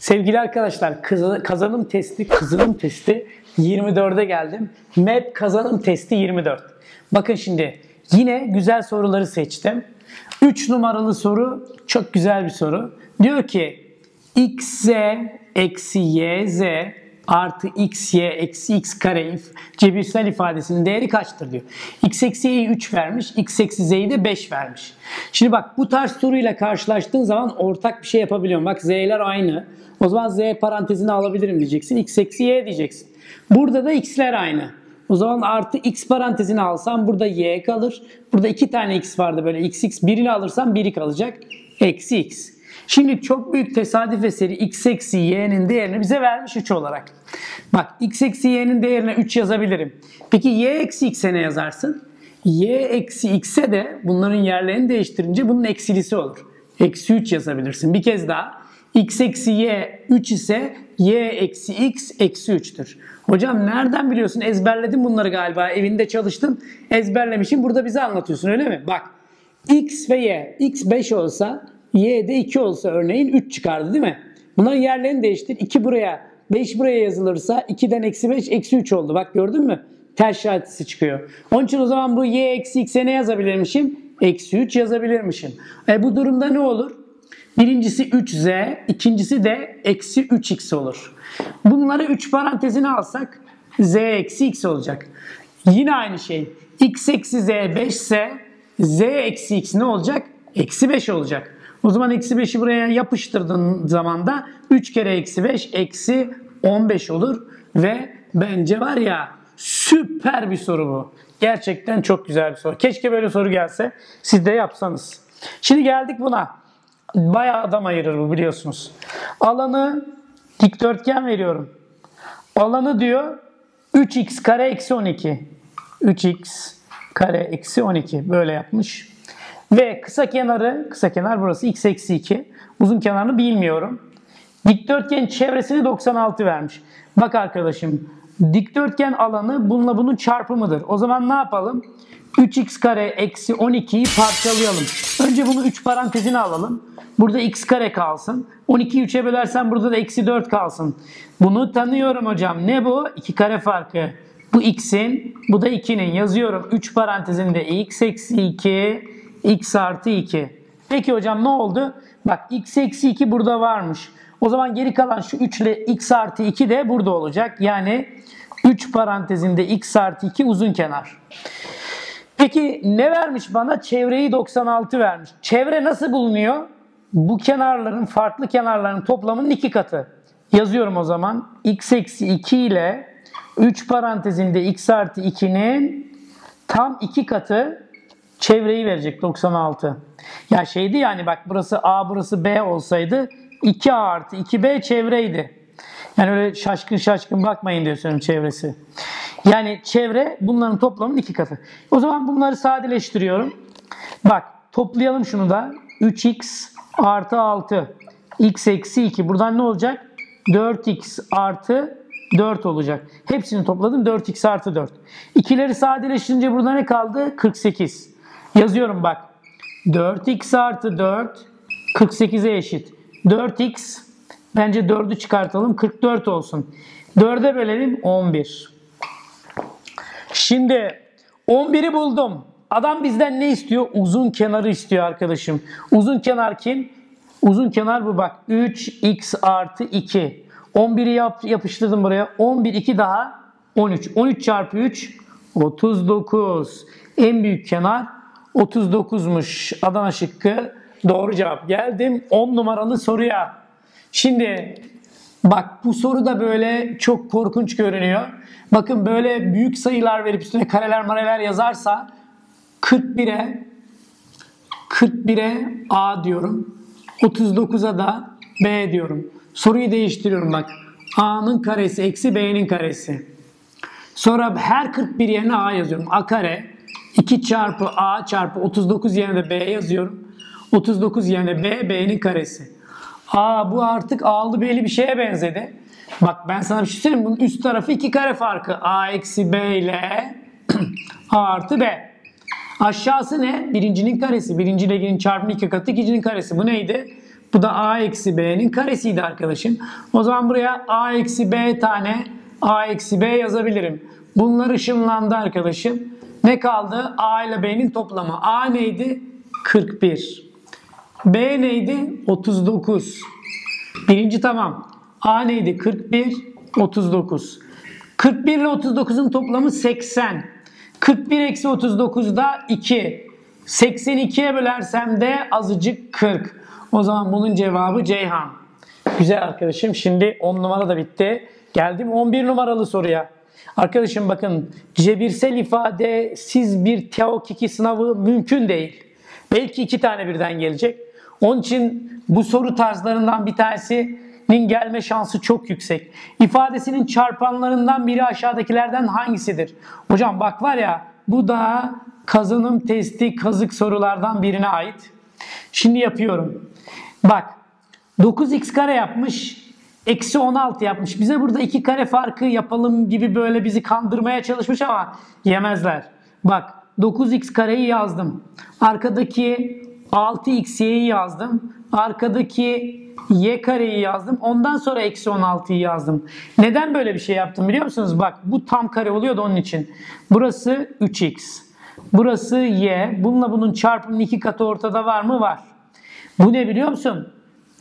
Sevgili arkadaşlar, kazanım testi 24'e geldim. MEP kazanım testi 24. Bakın şimdi yine güzel soruları seçtim. 3 numaralı soru çok güzel bir soru. Diyor ki xz eksi yz artı xy eksi x kare cebirsel ifadesinin değeri kaçtır diyor. X eksi y'yi 3 vermiş, x eksi z'yi de 5 vermiş. Şimdi bak bu tarz soruyla karşılaştığın zaman ortak bir şey yapabiliyorum. Bak z'ler aynı. O zaman z parantezini alabilirim diyeceksin. X eksi y diyeceksin. Burada da x'ler aynı. O zaman artı x parantezini alsam burada y kalır. Burada 2 tane x vardı böyle x birini alırsam biri kalacak. Eksi x. Şimdi çok büyük tesadüf eseri x eksi y'nin değerini bize vermiş 3 olarak. Bak x eksi y'nin değerine 3 yazabilirim. Peki y eksi x'e ne yazarsın? Y eksi x'e de bunların yerlerini değiştirince bunun eksilisi olur. Eksi 3 yazabilirsin. Bir kez daha. X eksi y 3 ise y eksi x eksi 3'tür. Hocam nereden biliyorsun? Ezberledin bunları galiba. Evinde çalıştın. Ezberlemişsin. Burada bize anlatıyorsun öyle mi? Bak. X ve y. X 5 olsa y de 2 olsa örneğin 3 çıkardı değil mi? Bunların yerlerini değiştir. 2 buraya 5 buraya yazılırsa 2'den eksi 5 eksi 3 oldu. Bak gördün mü? Ters işaretisi çıkıyor. Onun için o zaman bu y eksi x'e ne yazabilirmişim? Eksi 3 yazabilirmişim. Bu durumda ne olur? Birincisi 3z, ikincisi de eksi 3x olur. Bunları 3 parantezine alsak z eksi x olacak. Yine aynı şey. X eksi z 5 ise z eksi x ne olacak? Eksi 5 olacak. O zaman eksi 5'i buraya yapıştırdığın zaman da 3 kere eksi 5 eksi 15 olur. Ve bence var ya süper bir soru bu. Gerçekten çok güzel bir soru. Keşke böyle soru gelse siz de yapsanız. Şimdi geldik buna. Bayağı adam ayırır bu biliyorsunuz. Alanı dikdörtgen veriyorum. Alanı diyor 3x kare eksi 12. 3x kare eksi 12 böyle yapmış. Ve kısa kenar burası x eksi 2. Uzun kenarını bilmiyorum. Dikdörtgen çevresini 96 vermiş. Bak arkadaşım dikdörtgen alanı bununla bunun çarpımıdır. O zaman ne yapalım? 3x kare eksi 12'yi parçalayalım. Önce bunu 3 parantezine alalım. Burada x kare kalsın. 12'yi 3'e bölersen burada da eksi 4 kalsın. Bunu tanıyorum hocam. Ne bu? 2 kare farkı. Bu x'in, bu da 2'nin. Yazıyorum 3 parantezinde x eksi 2, x artı 2. Peki hocam ne oldu? Bak x eksi 2 burada varmış. O zaman geri kalan şu 3 ile x artı 2 de burada olacak. Yani 3 parantezinde x artı 2 uzun kenar. Peki ne vermiş bana? Çevreyi 96 vermiş. Çevre nasıl bulunuyor? Bu kenarların, farklı kenarların toplamının 2 katı. Yazıyorum o zaman. X eksi 2 ile 3 parantezinde x artı 2'nin tam 2 katı çevreyi verecek 96. Ya şeydi yani bak burası A burası B olsaydı 2A artı 2B çevreydi. Yani öyle şaşkın bakmayın diyor söylüyorum çevresi. Yani çevre bunların toplamının 2 katı. O zaman bunları sadeleştiriyorum. Bak toplayalım şunu da. 3x artı 6. X eksi 2. Buradan ne olacak? 4x artı 4 olacak. Hepsini topladım. 4x artı 4. İkileri sadeleştirince burada ne kaldı? 48. Yazıyorum bak. 4x artı 4 48'e eşit. 4x bence 4'ü çıkartalım. 44 olsun. 4'e bölelim 11. Şimdi 11'i buldum. Adam bizden ne istiyor? Uzun kenarı istiyor arkadaşım. Uzun kenar kim? Uzun kenar bu bak. 3x artı 2. 11'i yapıştırdım buraya. 11, 2 daha 13. 13 çarpı 3 39. En büyük kenar 39'muş. Adana şıkkı doğru cevap. Geldim 10 numaralı soruya. Şimdi bak bu soru da böyle çok korkunç görünüyor. Bakın böyle büyük sayılar verip üstüne kareler mareler yazarsa 41'e A diyorum. 39'a da B diyorum. Soruyu değiştiriyorum bak. A'nın karesi eksi B'nin karesi. Sonra her 41 yerine A yazıyorum. A kare 2 çarpı A çarpı 39 yerine de B yazıyorum. 39 yerine B, B'nin karesi. Bu artık A'lı B'li bir şeye benzedi. Bak ben sana bir şey söyleyeyim. Bunun üst tarafı 2 kare farkı. A eksi B ile A artı B. Aşağısı ne? Birincinin karesi. Birinci ile çarpımı 2 katı. İkincinin karesi. Bu neydi? Bu da a eksi b'nin karesiydi arkadaşım. O zaman buraya a eksi b tane a eksi b yazabilirim. Bunlar ışınlandı arkadaşım. Ne kaldı? A ile b'nin toplamı. A neydi? 41. B neydi? 39. Birinci tamam. A neydi? 41, 39. 41 ile 39'un toplamı 80. 41 eksi 39 da 2. 82'ye bölersem de azıcık 40. O zaman bunun cevabı Ceyhan. Güzel arkadaşım. Şimdi 10 numara da bitti. Geldim 11 numaralı soruya. Arkadaşım bakın, cebirsel ifadesiz bir TEOK2 sınavı mümkün değil. Belki 2 tane birden gelecek. Onun için bu soru tarzlarından bir tanesinin gelme şansı çok yüksek. İfadesinin çarpanlarından biri aşağıdakilerden hangisidir? Hocam bak var ya, bu da kazanım testi kazık sorulardan birine ait. Şimdi yapıyorum. Bak 9x kare yapmış. Eksi 16 yapmış. Bize burada 2 kare farkı yapalım gibi böyle bizi kandırmaya çalışmış ama yemezler. Bak 9x kareyi yazdım. Arkadaki 6xy'yi yazdım. Arkadaki y kareyi yazdım. Ondan sonra eksi 16'yı yazdım. Neden böyle bir şey yaptım biliyor musunuz? Bak bu tam kare oluyordu onun için. Burası 3x. Burası y. Bununla bunun çarpımının 2 katı ortada var mı? Var. Bu ne biliyor musun?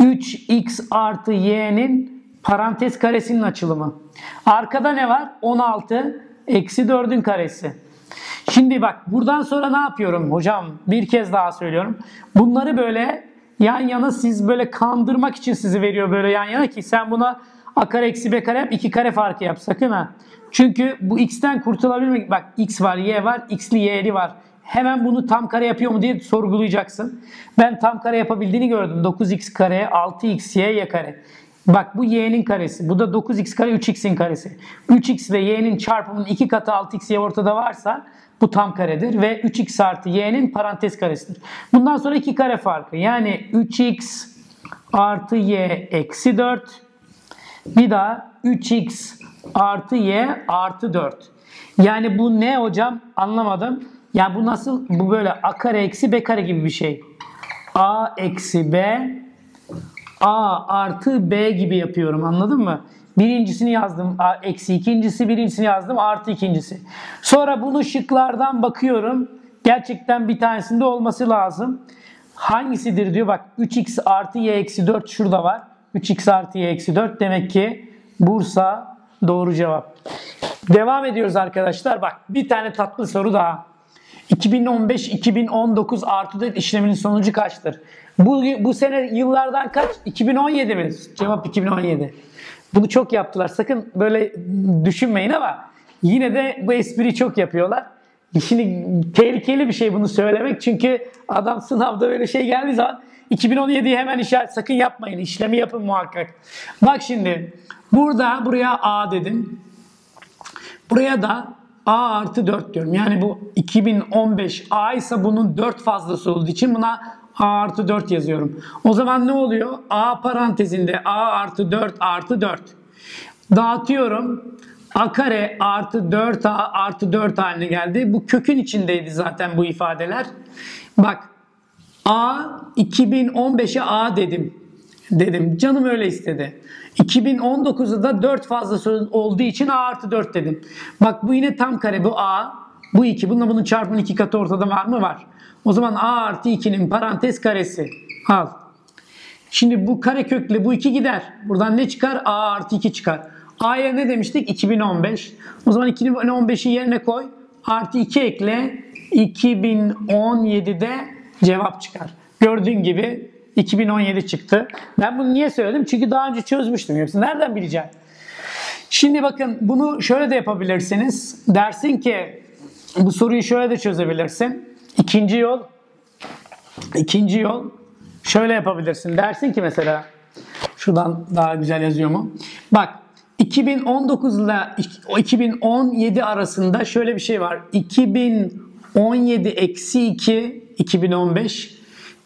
3x artı y'nin parantez karesinin açılımı. Arkada ne var? 16 eksi 4'ün karesi. Şimdi bak buradan sonra ne yapıyorum hocam? Bir kez daha söylüyorum. Bunları böyle yan yana, siz böyle kandırmak için sizi veriyor böyle yan yana ki sen buna a kare eksi b kare yap, 2 kare farkı yap sakın ha. Çünkü bu x'ten kurtulabilmek, bak x var, y var, x'li y'li var. Hemen bunu tam kare yapıyor mu diye sorgulayacaksın. Ben tam kare yapabildiğini gördüm. 9x kare, 6xy, y kare. Bak bu y'nin karesi. Bu da 9x kare, 3x'in karesi. 3x ve y'nin çarpımının 2 katı 6xy ortada varsa bu tam karedir. Ve 3x artı y'nin parantez karesidir. Bundan sonra 2 kare farkı. Yani 3x artı y eksi 4. Bir daha 3x artı y artı 4. Yani bu ne hocam? Anlamadım. Yani bu nasıl? Bu böyle a kare eksi b kare gibi bir şey. A eksi b, a artı b gibi yapıyorum. Anladın mı? Birincisini yazdım. A eksi ikincisi, birincisini yazdım. Artı ikincisi. Sonra bunu şıklardan bakıyorum. Gerçekten bir tanesinde olması lazım. Hangisidir diyor. Bak 3x artı y eksi 4 şurada var. 3x artı y eksi 4. Demek ki Bursa doğru cevap. Devam ediyoruz arkadaşlar. Bak bir tane tatlı soru daha. 2015-2019 artı 4 işleminin sonucu kaçtır? Bu sene yıllardan kaç? 2017 mi? Cevap 2017. Bunu çok yaptılar. Sakın böyle düşünmeyin ama yine de bu espriyi çok yapıyorlar. Şimdi tehlikeli bir şey bunu söylemek. Çünkü adam sınavda böyle şey geldiği zaman 2017'yi hemen işaret. Sakın yapmayın. İşlemi yapın muhakkak. Bak şimdi. Buraya A dedim. Buraya da A artı 4 diyorum. Yani bu 2015 A ise bunun 4 fazlası olduğu için buna A artı 4 yazıyorum. O zaman ne oluyor? A parantezinde A artı 4 artı 4. Dağıtıyorum. A kare artı 4A artı 4 haline geldi. Bu kökün içindeydi zaten bu ifadeler. Bak A 2015'e A dedim. Canım öyle istedi. 2019'da da 4 fazlası olduğu için A artı 4 dedim. Bak bu yine tam kare. Bu A, bu 2. Bununla bunun çarpımının 2 katı ortada var mı? Var. O zaman A artı 2'nin parantez karesi. Al. Şimdi bu kare kökle bu 2 gider. Buradan ne çıkar? A artı 2 çıkar. A'ya ne demiştik? 2015. O zaman 2015'i yerine koy. Artı 2 ekle. 2017'de cevap çıkar. Gördüğün gibi 2017 çıktı. Ben bunu niye söyledim? Çünkü daha önce çözmüştüm. Yoksa nereden bileceğim? Şimdi bakın bunu şöyle de yapabilirsiniz. Dersin ki bu soruyu şöyle de çözebilirsin. İkinci yol şöyle yapabilirsin. Dersin ki mesela şuradan daha güzel yazıyor mu? Bak 2019 ile 2017 arasında şöyle bir şey var. 2017 eksi 2 2015,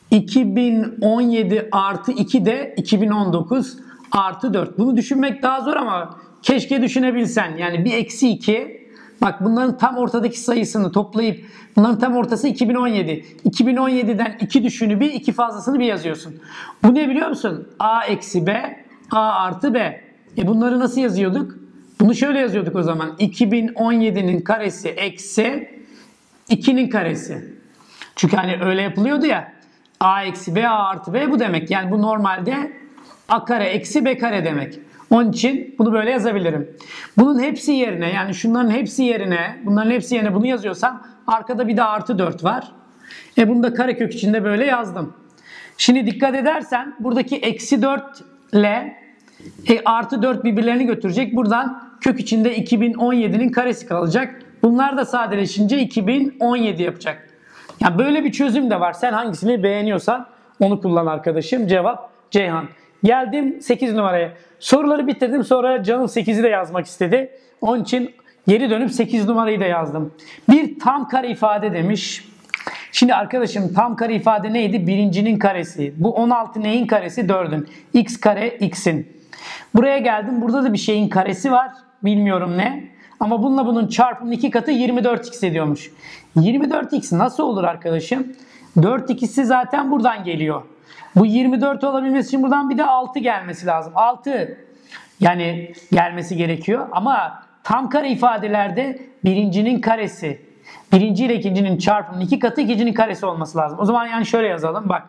2017 artı 2 de 2019 artı 4. Bunu düşünmek daha zor ama keşke düşünebilsen. Yani bir eksi 2 Bak bunların tam ortadaki sayısını toplayıp bunların tam ortası 2017. 2017'den 2 düşüğünü bir, 2 fazlasını bir yazıyorsun. Bu ne biliyor musun? A eksi B, A artı B. Bunları nasıl yazıyorduk? Bunu şöyle yazıyorduk o zaman. 2017'nin karesi eksi 2'nin karesi. Çünkü hani öyle yapılıyordu ya. A eksi B, A artı B bu demek. Yani bu normalde A kare eksi B kare demek. Onun için bunu böyle yazabilirim. Bunun hepsi yerine, yani şunların hepsi yerine, bunların hepsi yerine bunu yazıyorsam arkada bir de artı 4 var. Bunu da karekök içinde böyle yazdım. Şimdi dikkat edersen buradaki eksi 4 ile artı 4 birbirlerini götürecek. Buradan kök içinde 2017'nin karesi kalacak. Bunlar da sadeleşince 2017 yapacak. Yani böyle bir çözüm de var. Sen hangisini beğeniyorsan onu kullan arkadaşım. Cevap Ceyhan. Geldim 8 numaraya. Soruları bitirdim. Sonra canım 8'i de yazmak istedi. Onun için geri dönüp 8 numarayı da yazdım. Bir tam kare ifade demiş. Şimdi arkadaşım tam kare ifade neydi? Birincinin karesi. Bu 16 neyin karesi? 4'ün. X kare x'in. Buraya geldim. Burada da bir şeyin karesi var. Bilmiyorum ne. Ama bununla bunun çarpımının 2 katı 24x ediyormuş. 24x nasıl olur arkadaşım? 4x'i zaten buradan geliyor. Bu 24 olabilmesi için buradan bir de 6 gelmesi lazım. 6 yani gelmesi gerekiyor. Ama tam kare ifadelerde birincinin karesi, birinci ile ikincinin çarpımının 2 katı ikincinin karesi olması lazım. O zaman yani şöyle yazalım bak.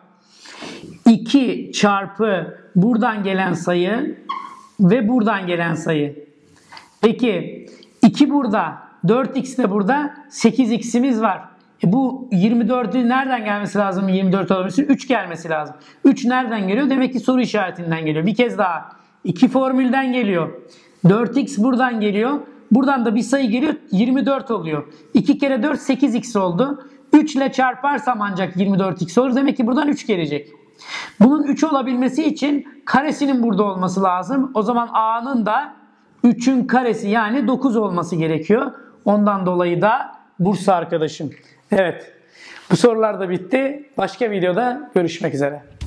2 çarpı buradan gelen sayı ve buradan gelen sayı. Peki 2 burada, 4x de burada, 8x'imiz var. Bu 24'ün nereden gelmesi lazım? 24 olabilmesi 3 gelmesi lazım. 3 nereden geliyor? Demek ki soru işaretinden geliyor. Bir kez daha. 2 formülden geliyor. 4x buradan geliyor. Buradan da bir sayı geliyor. 24 oluyor. 2 kere 4 8x oldu. 3 ile çarparsam ancak 24x olur. Demek ki buradan 3 gelecek. Bunun 3 olabilmesi için karesinin burada olması lazım. O zaman a'nın da 3'ün karesi yani 9 olması gerekiyor. Ondan dolayı da Bursa arkadaşım. Evet. Bu sorular da bitti. Başka videoda görüşmek üzere.